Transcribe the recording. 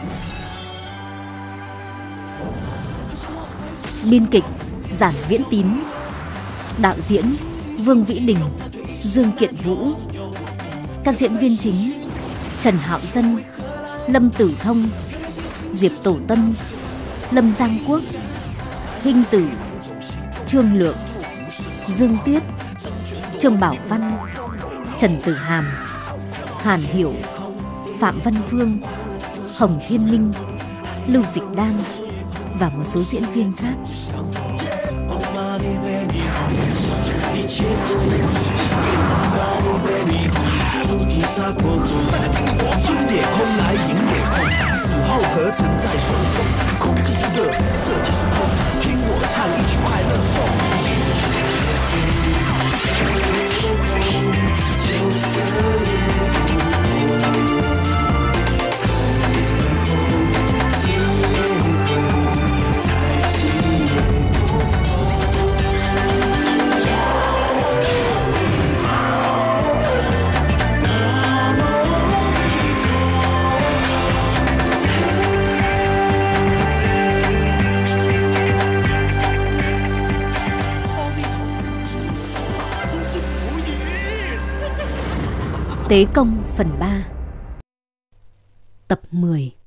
Biên kịch Giản Viễn Tín, đạo diễn Vương Vĩ Đình, Dương Kiện Vũ. Các diễn viên chính: Trần Hạo Dân, Lâm Tử Thông, Diệp Tổ Tân, Lâm Giang Quốc, Hinh Tử, Trương Lượng, Dương Tuyết, Trương Bảo Văn, Trần Tử Hàm, Hàn Hiểu, Phạm Văn Phương, Hồng Thiên Minh, Lưu Dịch Đan và một số diễn viên khác. Tế Công phần 3, tập 10.